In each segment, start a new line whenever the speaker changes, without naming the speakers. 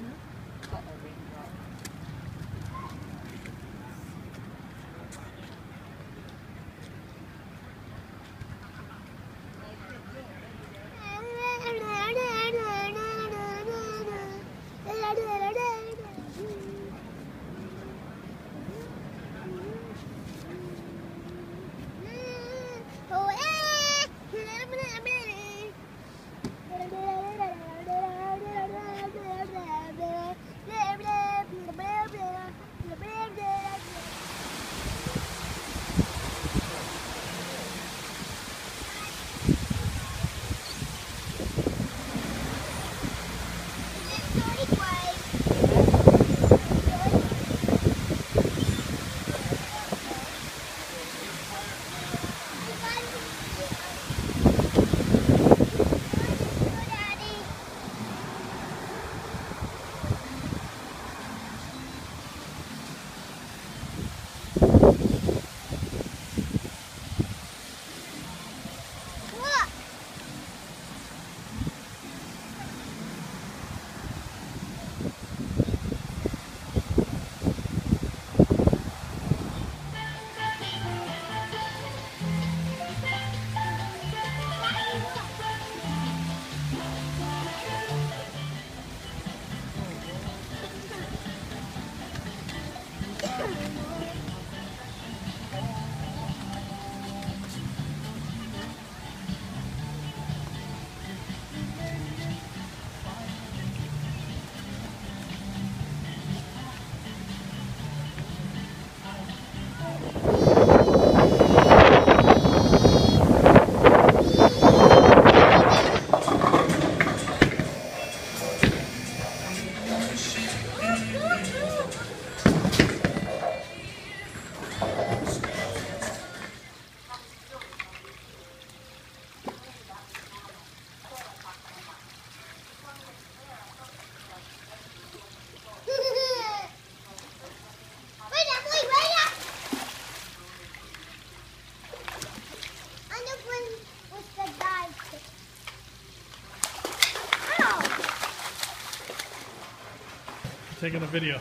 Taking a video.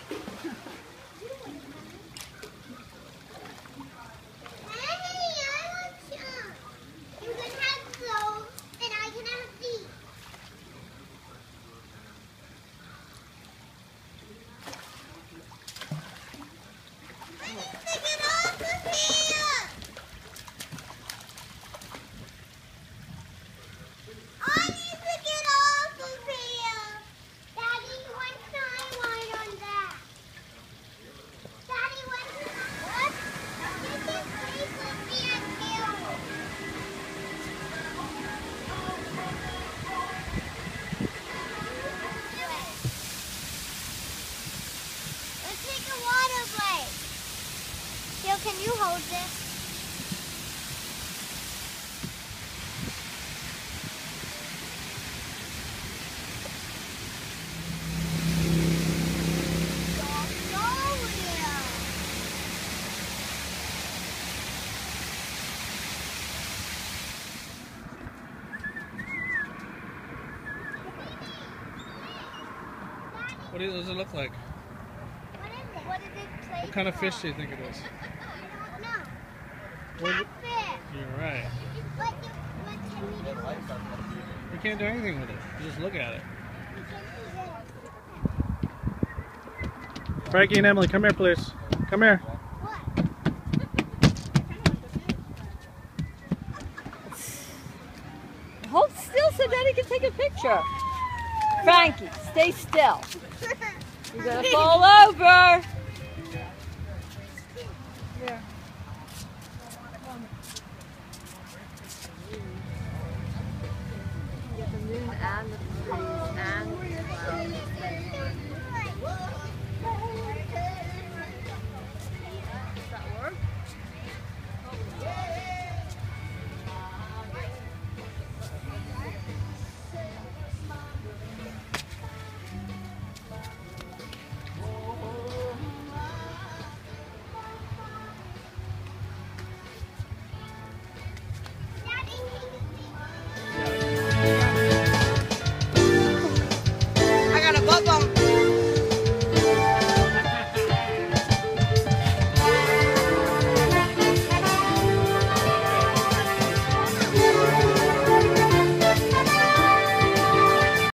Can you hold this?
What does it look like?
What is it? What did it play?
What kind of fish do you think it is?
Catfish.
You're right.
What can we do with it?
You can't do anything with it. You just look at it. Frankie and Emily, come here, please. Come here.
What?
Hold still so Daddy can take a picture. Frankie, stay still. You're gonna fall over. Here. Get the moon and the tree.